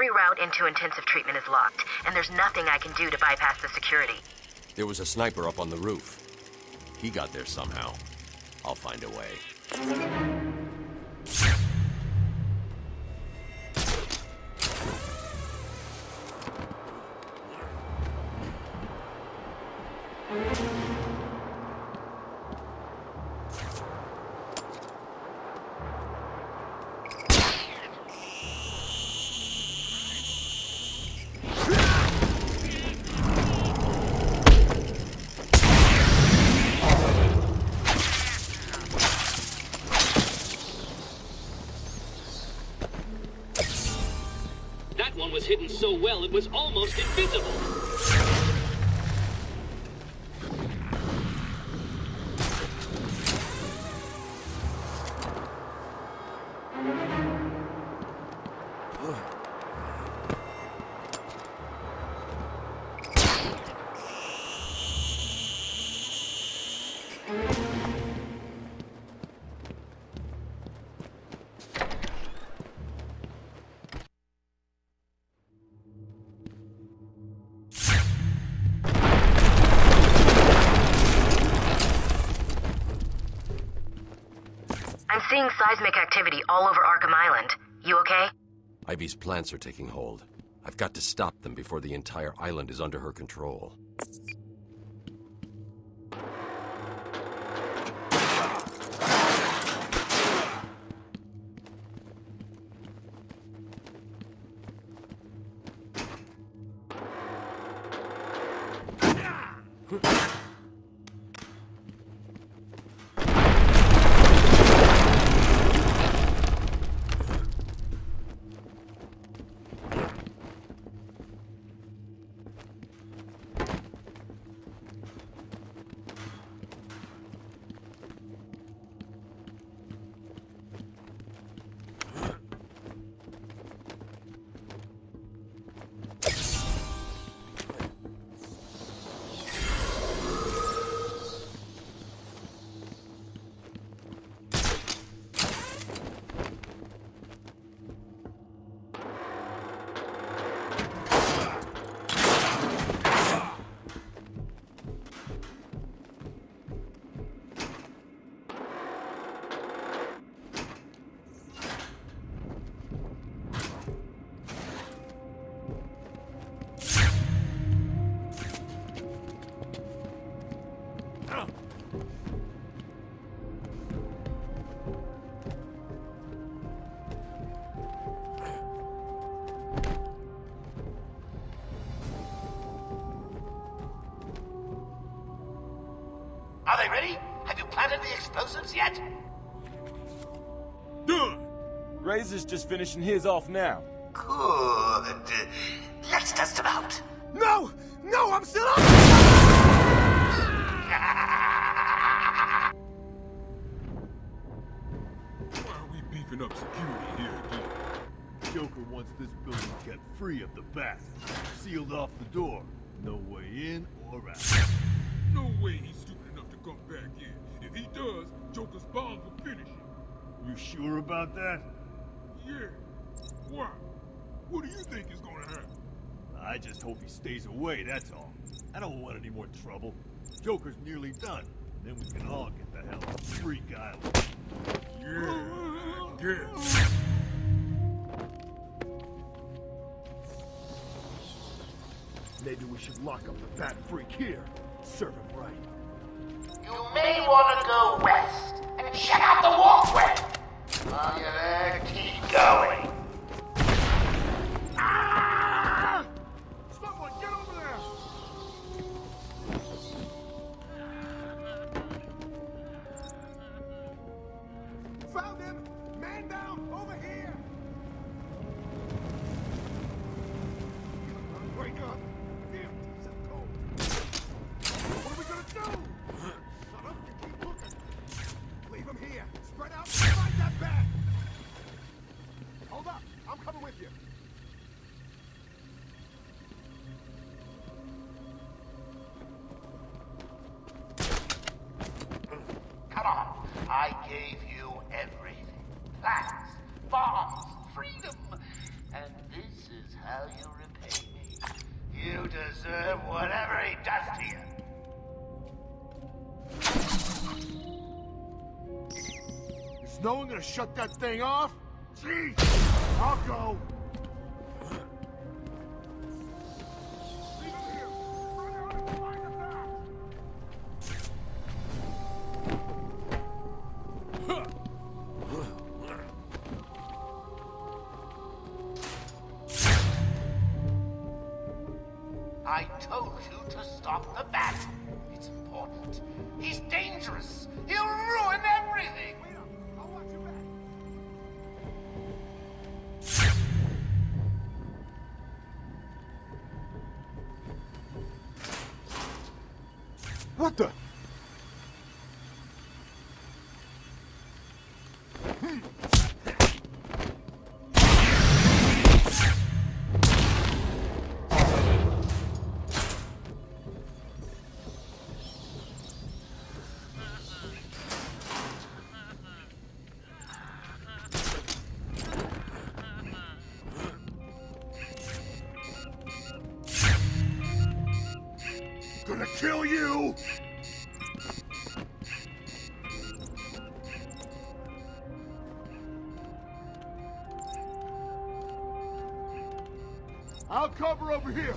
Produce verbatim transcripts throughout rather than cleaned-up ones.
Every route into intensive treatment is locked, and there's nothing I can do to bypass the security. There was a sniper up on the roof. He got there somehow. I'll find a way. That one was hidden so well it was almost invisible. I'm seeing seismic activity all over Arkham Island. You okay? Ivy's plants are taking hold. I've got to stop them before the entire island is under her control. Are they ready? Have you planted the explosives yet? Done! Razor's just finishing his off now. Good. Let's test them out. No! No, I'm still up! Why are we beefing up security here again? Joker wants this building kept free of the bat. Sealed off the door. No way in or out. No way he's stupid enough to come back in. If he does, Joker's bombs will finish him. You sure about that? Yeah. Why? What do you think is gonna happen? I just hope he stays away, that's all. I don't want any more trouble. Joker's nearly done. Then we can all get the hell off Freak Island. Yeah, I guess. Maybe we should lock up the Bat Freak here. Serve him right. You may want to go west and check out the walkway. While you're there, keep going. Ah! Someone get over there! Found him! Man down! Over here! Come on, wake up! Damn, it's so cold. What are we gonna do? Shut up and keep looking. Leave him here. Spread out and fight that bat! Hold up! I'm coming with you. Come on. I gave you everything. Plans, bombs, freedom. And this is how you repay me. You deserve whatever he does to you. Is no one gonna shut that thing off? Jeez! I'll go! Leave him here! Run out and find him back! I told you to stop the bat. It's important. He's dangerous. He'll ruin everything. Wait up! I'll watch your back! What the? Gonna kill you! I'll cover over here.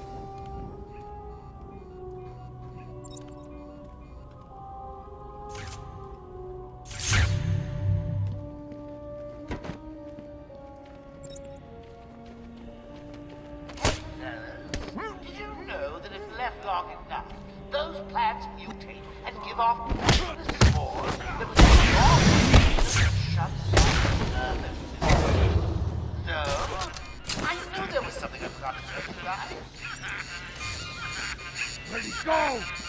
Did you know that if left long enough, those plants mutate and give off poisonous spores that was strong that shuts off nervous system? No? I knew there was something I forgot to tell you guys. Ready, go!